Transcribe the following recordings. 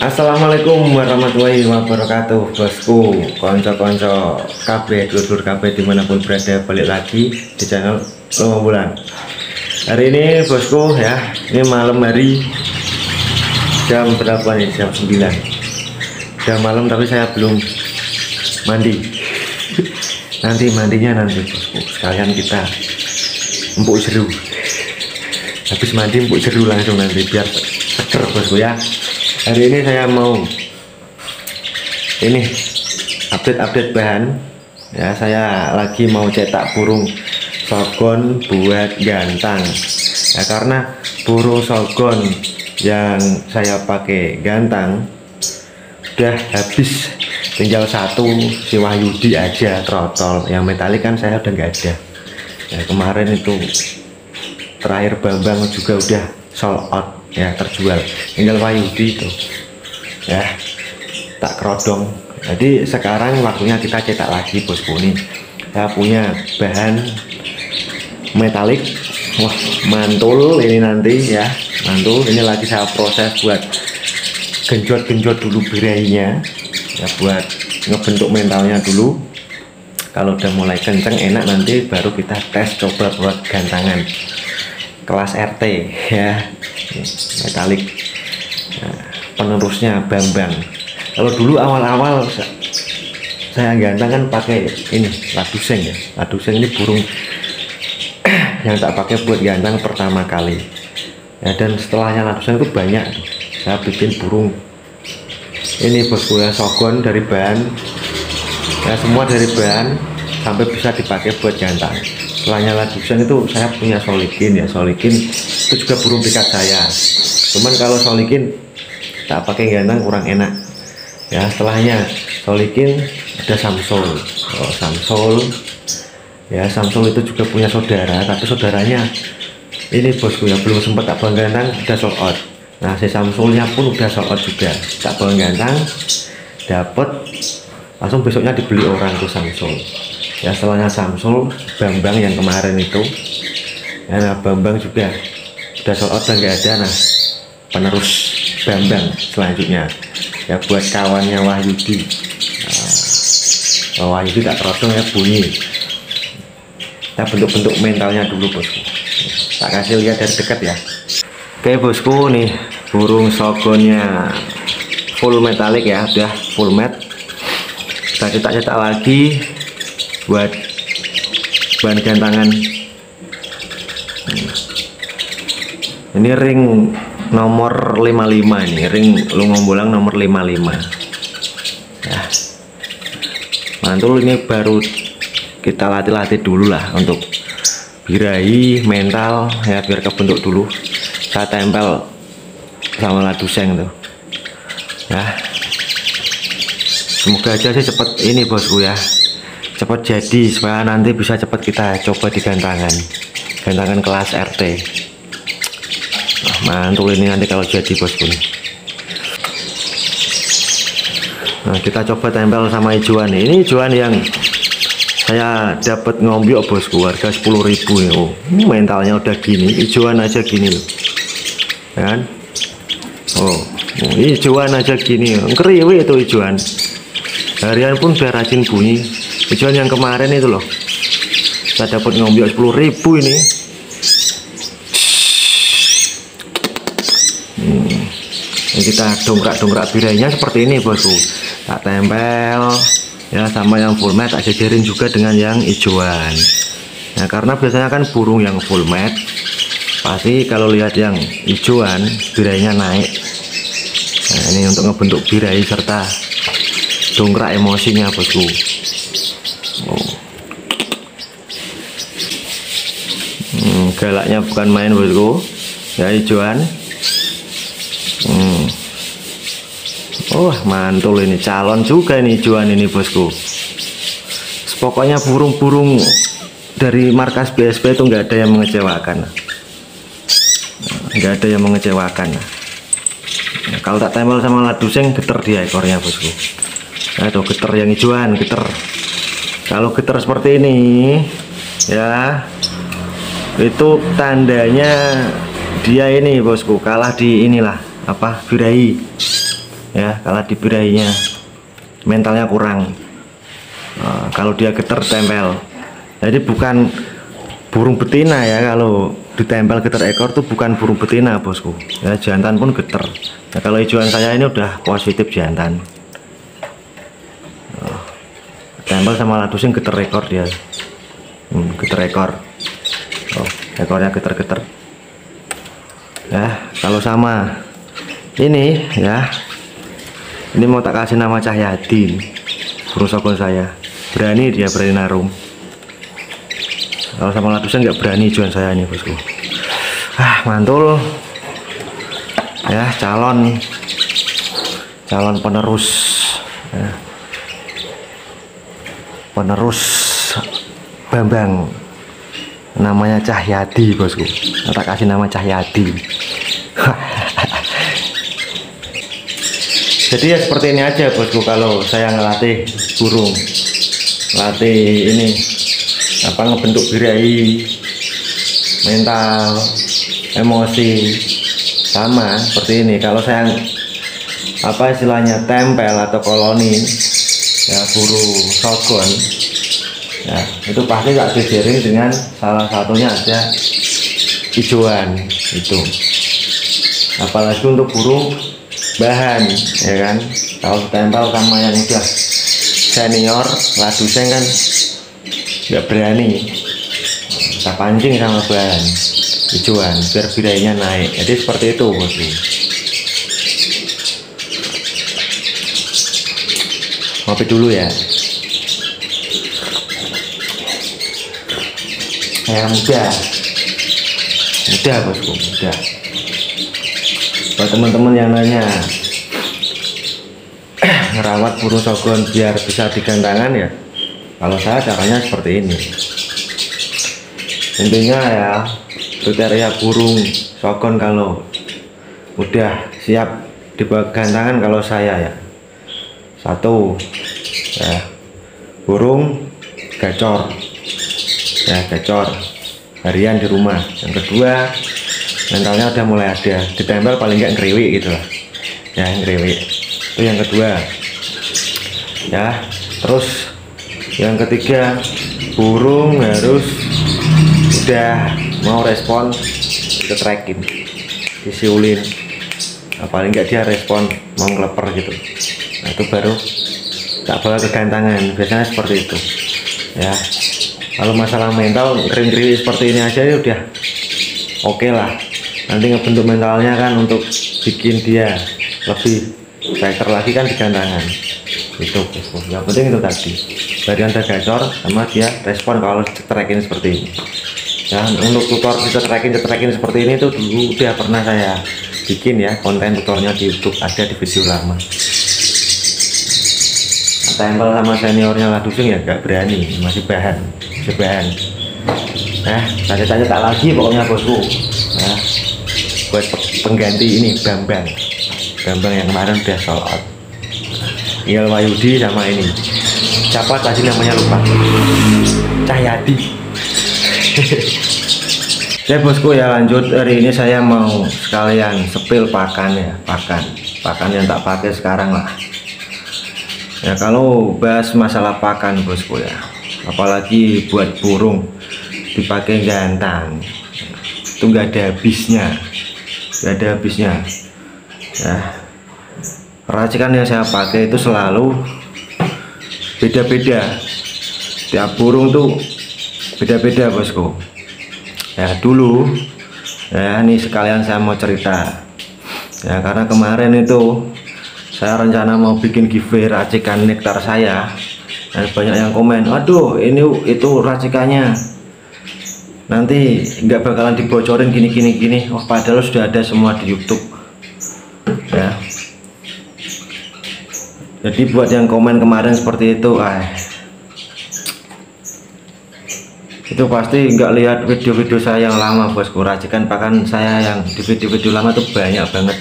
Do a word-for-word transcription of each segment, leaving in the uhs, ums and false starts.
Assalamualaikum warahmatullahi wabarakatuh, bosku, konco-konco kabeh, dulur kabeh dimanapun berada, balik lagi di channel Loma Bulan. Hari ini bosku ya, ini malam hari jam berapa nih? Jam sembilan. Jam malam tapi saya belum mandi. Nanti mandinya nanti bosku, sekalian kita empuk jeru. Habis mandi empuk jeru langsung nanti biar seger bosku ya. Hari ini saya mau ini update-update bahan ya. Saya lagi mau cetak burung sogon buat gantang ya, karena burung sogon yang saya pakai gantang udah habis, tinggal satu si Wahyudi aja trotol. Yang metalik kan saya udah nggak ada ya. Kemarin itu terakhir Bambang juga udah sold out ya, terjual, tinggal Wahyudi itu ya tak kerodong. Jadi sekarang waktunya kita cetak lagi bosku. Nih saya punya bahan metalik, wah mantul ini nanti ya, mantul ini lagi saya proses buat genjot-genjot dulu birainya ya, buat ngebentuk mentalnya dulu. Kalau udah mulai kenceng enak nanti baru kita tes coba buat gantangan kelas R T ya, metalik. Nah, penerusnya Bambang. Kalau dulu awal-awal saya gantang kan pakai ini laduseng ya. Laduseng ini burung yang tak pakai buat gantang pertama kali ya, dan setelahnya laduseng itu banyak saya bikin burung ini bosku ya, sogon dari bahan ya, semua dari bahan sampai bisa dipakai buat gantang. Setelahnya laduseng itu saya punya solikin ya, solikin itu juga burung pikat saya, cuman kalau solikin tak pakai gantang kurang enak ya. Setelahnya solikin ada Samsul. Oh, Samsul ya, Samsul itu juga punya saudara, tapi saudaranya ini bosku ya belum sempat tak bang gantang udah sold out. Nah si Samsulnya pun udah sold out juga, tak bang gantang dapat langsung besoknya dibeli orang tuh Samsul ya. Setelahnya Samsul Bambang yang kemarin itu ya, nah, Bambang juga udah sold out dan nggak ada. Nah penerus Bambang selanjutnya ya buat kawannya Wahyudi. Nah, Wahyudi tak terodong ya, bunyi kita bentuk-bentuk mentalnya dulu bosku, tak kasih lihat dari dekat ya. Oke bosku, nih burung sogonnya full metalik ya, udah full mat. Kita cetak-cetak lagi buat bahan gantangan. Ini ring nomor lima puluh lima, ini ring Loma Bulan nomor lima puluh lima ya, mantul. Ini baru kita latih-latih dulu lah untuk birahi mental ya, biar kebentuk dulu. Saya tempel sama laduseng tuh ya, semoga aja sih cepet ini bosku ya, cepet jadi supaya nanti bisa cepet kita coba di gantangan gantangan kelas R T. Mantul ini nanti kalau jadi bosku. Nah kita coba tempel sama hijauan. Ini hijauan yang saya dapat ngombyok bosku, harga sepuluh ribu ya. Oh, mentalnya udah gini, hijauan aja gini loh kan. Oh, hijauan aja gini, ngeriwi itu hijauan. Harian pun biar rajin bunyi. Hijauan yang kemarin itu loh, saya dapat ngombyok sepuluh ribu ini. Kita dongkrak-dongkrak birainya seperti ini bosku, tak tempel ya, sama yang full mat tak jajarin juga dengan yang hijauan. Nah karena biasanya kan burung yang full mat pasti kalau lihat yang hijauan birainya naik. Nah ini untuk ngebentuk birai serta dongkrak emosinya bosku. Oh. Hmm, galaknya bukan main bosku ya, hijauan. Hmm. Oh mantul ini, calon juga ini hijauan ini bosku. Pokoknya burung-burung dari markas B S P itu nggak ada yang mengecewakan, nggak ada yang mengecewakan. Nah, kalau tak tempel sama laduseng geter dia ekornya bosku. Nah itu geter yang hijauan, geter. Kalau geter seperti ini ya, itu tandanya dia ini bosku kalah di inilah apa birahi ya, kalau dibirahinya mentalnya kurang. Nah, kalau dia getar tempel, jadi bukan burung betina ya, kalau ditempel getar ekor tuh bukan burung betina bosku ya, jantan pun getar. Nah, kalau hijauan saya ini udah positif jantan. Oh, tempel sama ladusing getar ekor dia, hmm, getar ekor. Oh, ekornya getar-getar ya. Kalau sama ini ya, ini mau tak kasih nama Cahyadi, burung sogon saya. Berani dia, berani narum. Kalau sama ladusan nggak berani juan saya ini bosku. Ah, mantul ya, calon calon penerus ya. Penerus Bambang, namanya Cahyadi bosku. Tak kasih nama Cahyadi. Jadi ya seperti ini aja bosku, kalau saya ngelatih burung, latih ini apa, ngebentuk birahi, mental, emosi, sama seperti ini. Kalau saya apa istilahnya tempel atau koloni ya burung sogon ya, itu pasti tak dijaring dengan salah satunya ada hijauan itu. Apalagi untuk burung bahan ya kan, kalau tempel sama yang udah senior laduseng kan nggak berani, kita pancing sama bahan hijauan biar birahinya naik. Jadi seperti itu bosku. Ngopi dulu ya. Yang muda, muda bosku, muda. Buat teman-teman yang nanya ngerawat burung sogon biar bisa digantangan ya, kalau saya caranya seperti ini. Intinya ya, kriteria burung sogon kalau udah siap dibawa gantangan kalau saya ya, satu ya, burung gacor ya, gacor harian di rumah. Yang kedua, mentalnya udah mulai ada, ditempel paling nggak ngeriwik gitu lah ya, ngeriwik itu yang kedua ya. Terus yang ketiga, burung harus udah mau respon, kita tracking, disiulin, nah, paling nggak dia respon mau ngeleper gitu. Nah, itu baru tak bawa ke gantangan, biasanya seperti itu ya. Kalau masalah mental kering-kering seperti ini aja ya udah oke okay lah. Nanti ngebentuk mentalnya kan untuk bikin dia lebih striker lagi kan di gantangan itu. Yang penting itu tadi, dari anda gacor sama dia respon kalau tracking seperti ini ya. Untuk tutor bisa tracking tracking seperti ini tuh dulu udah pernah saya bikin ya, konten tutornya di YouTube, ada di video lama. Tempel sama seniornya ladusing ya nggak berani, masih bahan, masih bahan. Nah, tanya-tanya tak lagi pokoknya bosku. Nah, buat pengganti ini Bambang, Bambang yang kemarin udah sold out. Tinggal Wahyudi sama ini, siapa tadi namanya lupa, Cahyadi. Ya bosku ya, lanjut. Hari ini saya mau sekalian sepil pakan ya, pakan, pakan yang tak pakai sekarang lah. Ya kalau bahas masalah pakan bosku ya, apalagi buat burung dipakai gantang itu nggak ada habisnya, nggak ada habisnya ya. Racikan yang saya pakai itu selalu beda-beda, tiap burung tuh beda-beda bosku ya. Dulu ya, ini sekalian saya mau cerita ya, karena kemarin itu saya rencana mau bikin giveaway racikan nektar saya, dan banyak yang komen, aduh ini itu racikannya nanti nggak bakalan dibocorin gini gini gini. Oh, padahal sudah ada semua di YouTube ya. Jadi buat yang komen kemarin seperti itu, ah itu pasti nggak lihat video-video saya yang lama bosku. Racikan pakan saya yang di video-video lama tuh banyak banget,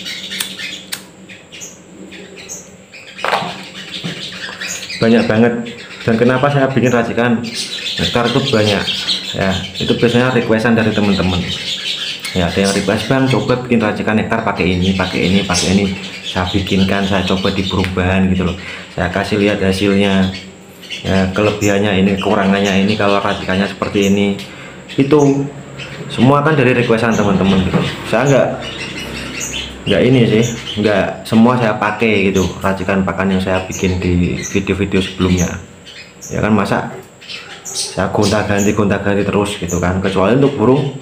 banyak banget. Dan kenapa saya bikin racikan nektar itu banyak ya, itu biasanya requestan dari teman-teman ya. Ada yang request, bang coba bikin racikan nektar pakai ini, pakai ini, pakai ini. saya bikinkan, saya coba di perubahan gitu loh, saya kasih lihat hasilnya, ya kelebihannya ini, kekurangannya ini, kalau racikannya seperti ini. Itu semua kan dari requestan teman-teman gitu. Saya nggak nggak ini sih, nggak semua saya pakai gitu racikan pakan yang saya bikin di video-video sebelumnya, ya kan, masa saya gonta-ganti gonta-ganti terus gitu kan, kecuali untuk burung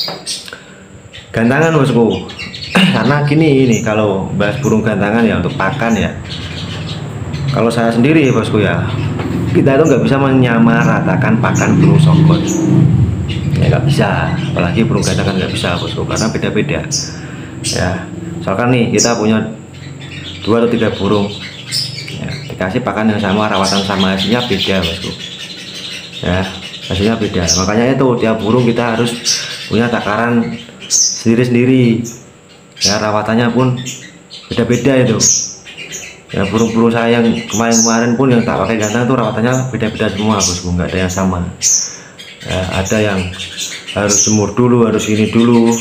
gantangan bosku. Karena gini, ini kalau bahas burung gantangan ya untuk pakan ya, kalau saya sendiri bosku ya, kita itu nggak bisa menyamaratakan pakan burung songgon ya, nggak bisa, apalagi burung gantangan nggak bisa bosku, karena beda-beda ya. Misalkan nih kita punya dua atau tiga burung ya, dikasih pakan yang sama, rawatan sama, hasilnya beda bosku ya, hasilnya beda. Makanya itu tiap burung kita harus punya takaran sendiri-sendiri ya, rawatannya pun beda-beda itu ya. Burung-burung saya yang kemarin-kemarin pun yang tak pakai gantang itu rawatannya beda-beda semua bosku, nggak ada yang sama ya. Ada yang harus jemur dulu, harus ini dulu,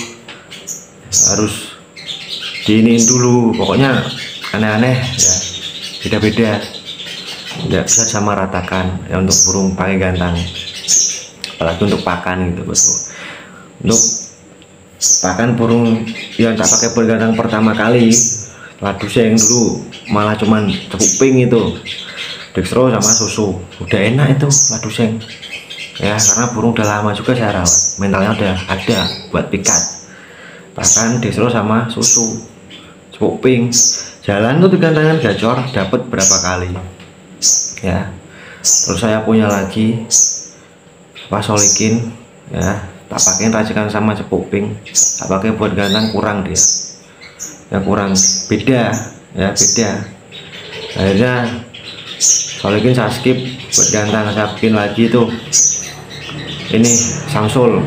harus diinin dulu, pokoknya aneh-aneh ya, beda-beda, nggak bisa sama ratakan ya untuk burung pakai gantang, apalagi untuk pakan gitu bosku. Untuk pakan burung yang tak pakai bergantang pertama kali, laduseng dulu malah cuman cepuk pink itu, dextro sama susu, udah enak itu laduseng ya, karena burung udah lama juga saya rawat, mentalnya udah ada buat pikat. Bahkan dextro sama susu, cepuk pink, jalan tuh gantangan gacor dapat berapa kali ya. Terus saya punya lagi pasolikin ya, tak pakai racikan sama cepuk pink, tak pakai buat gantang, kurang dia ya, kurang, beda ya, beda. Akhirnya solikin saya skip, buat gantang saya bikin lagi tuh ini Samsul.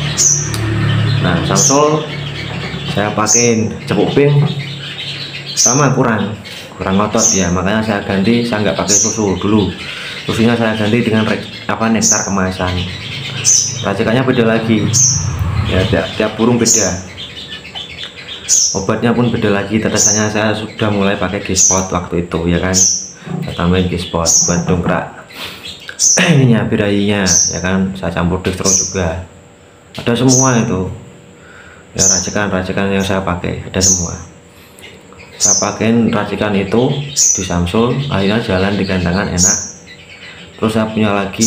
Nah Samsul saya pakein cepuk pink sama, kurang kurang ngotot ya, makanya saya ganti, saya nggak pakai susu dulu, susunya saya ganti dengan apa nektar kemasan. Racikannya beda lagi ya, tiap, tiap burung beda, obatnya pun beda lagi. Tetesannya saya sudah mulai pakai G-spot waktu itu ya kan, saya tambahin G-spot buat dongkrak ininya, birahinya ya kan, saya campur dextro juga, ada semua itu ya, racikan-racikan yang saya pakai ada semua. Saya pakein racikan itu di Samsul, akhirnya jalan di gantangan enak. Terus saya punya lagi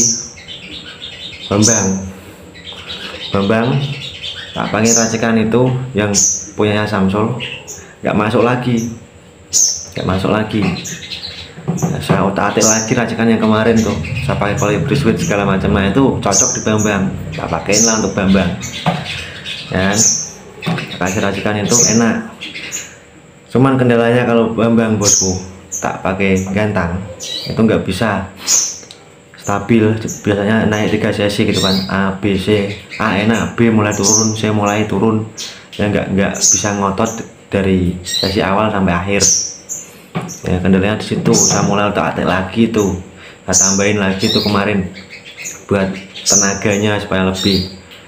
Bambang, Bambang tak pakai racikan itu yang punyanya Samsul, nggak masuk lagi, nggak masuk lagi. Nah, saya otak-atik lagi racikan yang kemarin tuh, saya pakai kolibri sweet segala macam, nah itu cocok di Bambang, tak pakein lah untuk Bambang dan kasih racikan itu enak. Cuman kendalanya kalau Bambang bosku tak pakai gantang itu nggak bisa stabil, biasanya naik tiga sesi gitu kan, A B C, A enak, B mulai turun, C mulai turun ya, nggak nggak bisa ngotot dari sesi awal sampai akhir ya. Kendalanya di situ, saya mulai otak-atik lagi tuh, saya tambahin lagi tuh kemarin buat tenaganya supaya lebih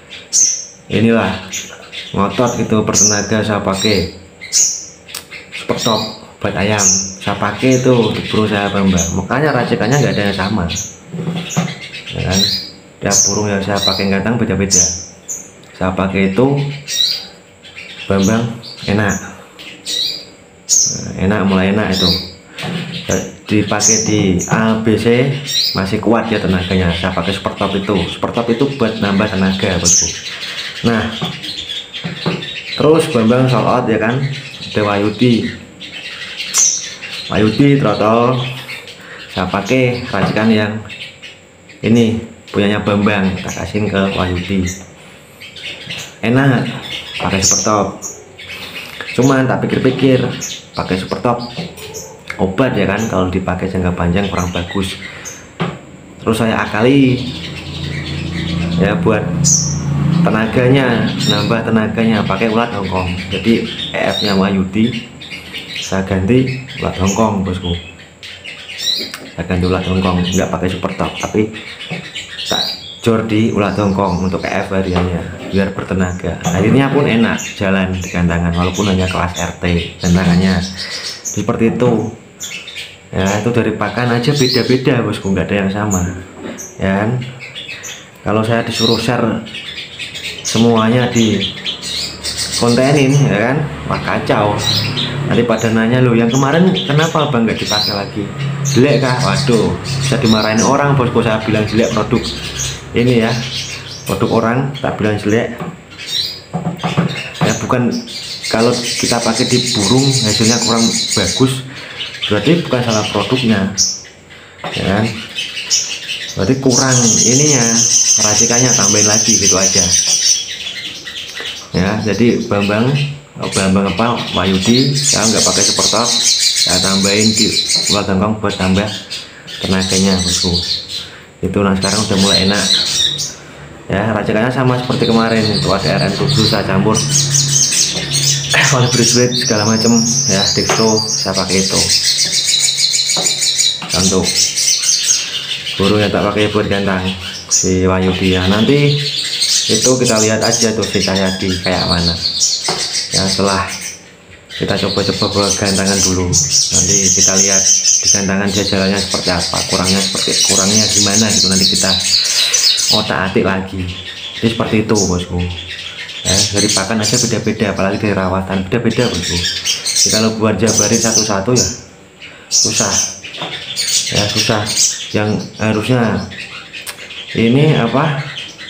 inilah ngotot gitu, pertenaga. Saya pakai Super Top buat ayam, saya pakai itu untuk burung saya Bambang, makanya racikannya nggak ada yang sama ya kan. Tiap burung yang saya pakai gantang beda-beda. Saya pakai itu Bambang enak, enak, mulai enak itu, dipakai di A B C masih kuat ya tenaganya. Saya pakai Super Top itu, Super Top itu buat nambah tenaga bosku. Nah terus Bambang sold out ya kan, Wayudi, Wayudi trotol saya pakai racikan yang ini punyanya Bambang, tak kasihin ke Wayudi, enak, pakai Super Top. Cuman tak pikir-pikir, pakai Super Top obat ya kan, kalau dipakai jangka panjang kurang bagus. Terus saya akali ya buat tenaganya, nambah tenaganya, pakai ulat Hongkong. Jadi E F nya Wayudi saya ganti ulat Hongkong bosku, saya ganti ulat Hongkong, nggak pakai Super Top tapi tak jor di ulat Hongkong untuk E F variannya biar bertenaga. Akhirnya pun enak jalan di gantangan walaupun hanya kelas R T gantangannya seperti itu ya. Itu dari pakan aja beda-beda bosku, nggak ada yang sama ya kan. Kalau saya disuruh share semuanya di kontenin ya kan, wah kacau. Nanti pada nanya, loh yang kemarin kenapa bang nggak dipakai lagi, jelek kah? Waduh, bisa dimarahin orang bosku. Saya bilang jelek produk ini ya, produk orang tak bilang jelek ya. Bukan kalau kita pakai di burung hasilnya kurang bagus, berarti bukan salah produknya ya kan, berarti kurang ininya, racikannya, tambahin lagi gitu aja ya. Jadi Bambang Bambang apa Wahyudi saya nggak pakai super top, saya tambahin di ulat gangkong buat tambah tenaganya bosku. Itu nah sekarang udah mulai enak ya. Racikannya sama seperti kemarin, itu ada R N tujuh saya campur kalau beriswit segala macam ya, dextro saya pakai itu untuk burung yang tak pakai buat gantang si Wahyudi ya. Nanti itu kita lihat aja tuh si Cahyadi kayak mana ya. Setelah kita coba-coba buat gantangan dulu, nanti kita lihat di gantangan dia jalannya seperti apa, kurangnya seperti kurangnya gimana gitu, nanti kita otak-atik lagi. Jadi seperti itu bosku ya. Dari pakan aja beda-beda, apalagi dari rawatan beda-beda bosku. Jadi kalau buat jabarin satu-satu ya susah ya, susah. Yang harusnya ini apa,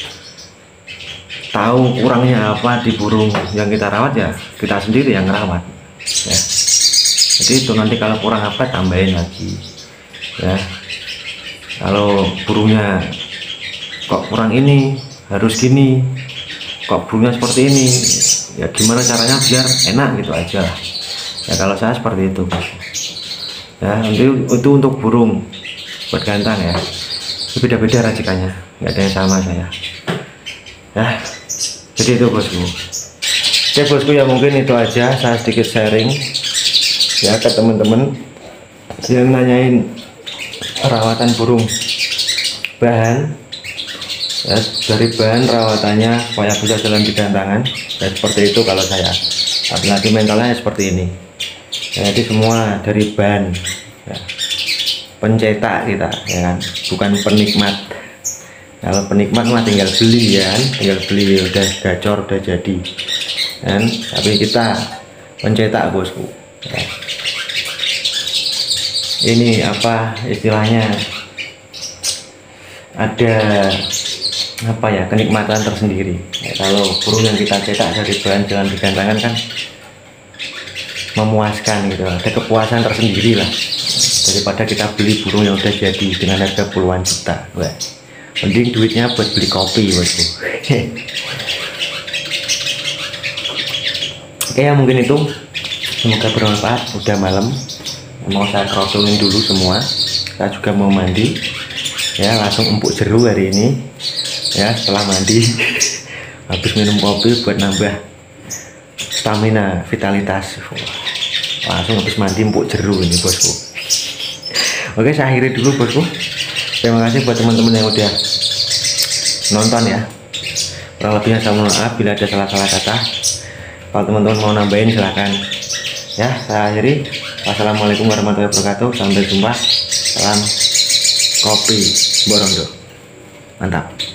tahu kurangnya apa di burung yang kita rawat ya, kita sendiri yang ngerawat ya. Jadi itu nanti kalau kurang apa tambahin lagi ya. Kalau burungnya kok kurang ini, harus gini, kok burungnya seperti ini ya, gimana caranya biar enak gitu aja ya. Kalau saya seperti itu ya. Nanti itu untuk burung buat gantang ya, beda-beda racikannya, nggak ada yang sama saya ya. Jadi itu bosku. Oke bosku ya, mungkin itu aja saya sedikit sharing ya ke teman-teman yang nanyain perawatan burung bahan ya. Dari bahan rawatannya supaya bisa jalan di gantangan ya, seperti itu kalau saya. Apalagi mentalnya seperti ini ya. Jadi semua dari bahan ya. Pencetak kita ya kan, bukan penikmat. Kalau penikmat mah tinggal beli ya kan, tinggal beli udah gacor udah jadi kan. Tapi kita pencetak bosku ya. Ini apa istilahnya, ada apa ya, kenikmatan tersendiri ya. Kalau burung yang kita cetak dari bahan jalan di gantangan kan memuaskan gitu, ada kepuasan tersendiri lah, daripada kita beli burung yang udah jadi dengan harga puluhan juta. Wah, mending duitnya buat beli kopi bosku. Oke ya, mungkin itu, semoga bermanfaat. Udah malam, mau saya kerotulin dulu semua, saya juga mau mandi ya, langsung empuk jeru hari ini ya. Setelah mandi habis minum kopi buat nambah stamina, vitalitas, langsung habis mandi empuk jeru ini bosku. Oke, saya akhiri dulu bosku. Terima kasih buat teman-teman yang udah nonton ya. Kurang lebihnya saya mohon maaf bila ada salah-salah kata. Kalau teman-teman mau nambahin silahkan ya. Saya akhiri. Wassalamualaikum warahmatullahi wabarakatuh. Sampai jumpa. Salam kopi Borondo, mantap.